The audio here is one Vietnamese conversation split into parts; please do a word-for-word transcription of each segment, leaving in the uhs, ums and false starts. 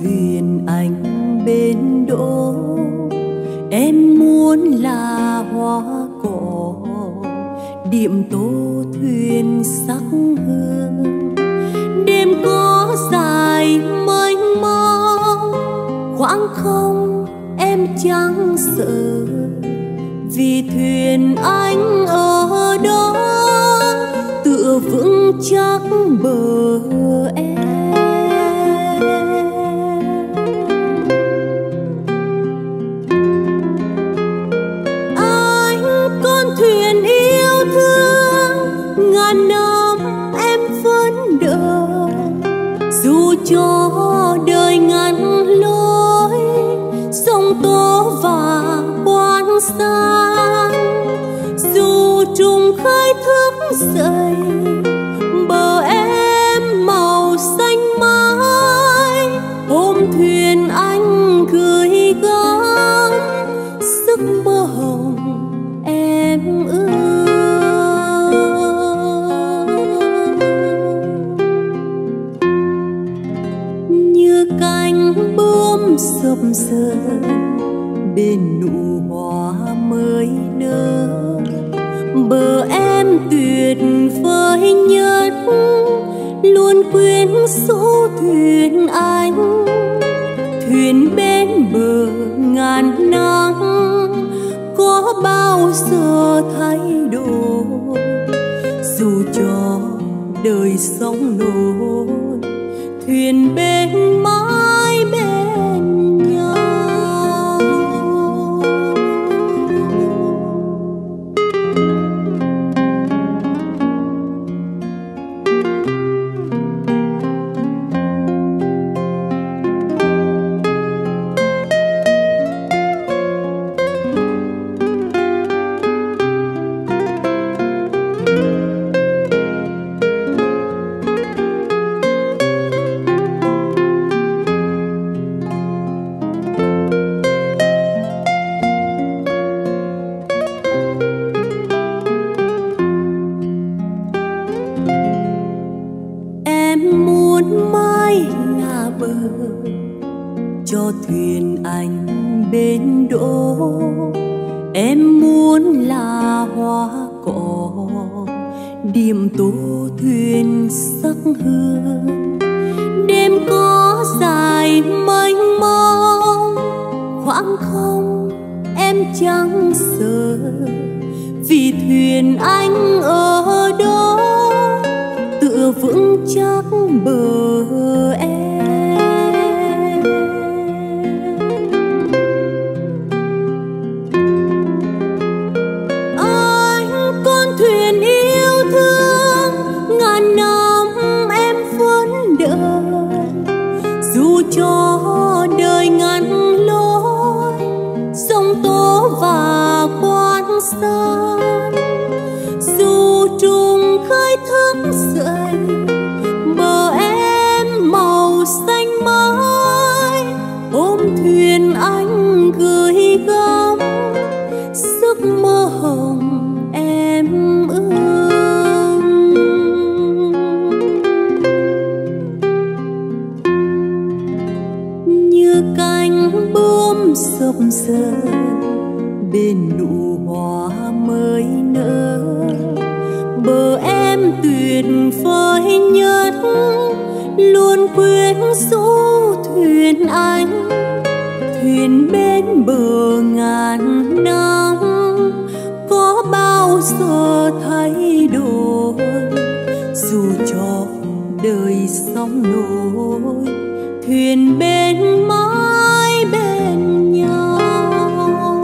thuyền anh bên đỗ, em muốn là hoa cỏ điểm tô thuyền sắc hương. Đêm có dài mênh mông, khoảng không em chẳng sợ, vì thuyền anh ở đó tựa vững chắc bờ em. Anh con thuyền yêu thương, ngàn năm em vẫn đợi, dù cho đời ngắn lối sông tố và quan san, dù trùng khơi thức dậy bờ em màu xanh mãi. Ôm thuyền anh gửi gắm giấc mơ hồng em ước. Như cánh bướm sập sờn bên nụ hoa mới nở, bờ em tuyệt vời nhất luôn quyến rũ thuyền anh. Thuyền bên bờ ngàn nắng có bao giờ thay đổi, dù cho đời sóng nổi thuyền bên mãi bên nhau. Cho thuyền anh bên đỗ, em muốn là hoa cỏ điểm tô thuyền sắc hương. Đêm có dài mênh mông, khoảng không em chẳng sợ, vì thuyền anh ở đó tựa vững chắc bờ em. Thuyền yêu thương, ngàn năm em vẫn đợi, dù cho đời ngắn lối sông tố và quan san, dù trùng khơi thức dậy bờ em màu xanh mãi. Ôm thuyền anh gửi gắm giấc mơ hồng em ước. Như cánh bướm sập sờn bên nụ hoa mới nở, bờ em tuyệt vời nhất luôn quyến rũ thuyền anh. Thuyền bên bờ ngàn năm có bao giờ thay đổi, dù cho đời sóng nổi thuyền bên mãi bên nhau.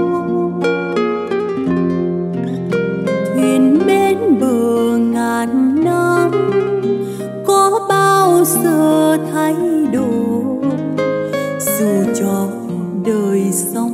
Thuyền bên bờ ngàn năm có bao giờ thay đổi, dù cho đời sóng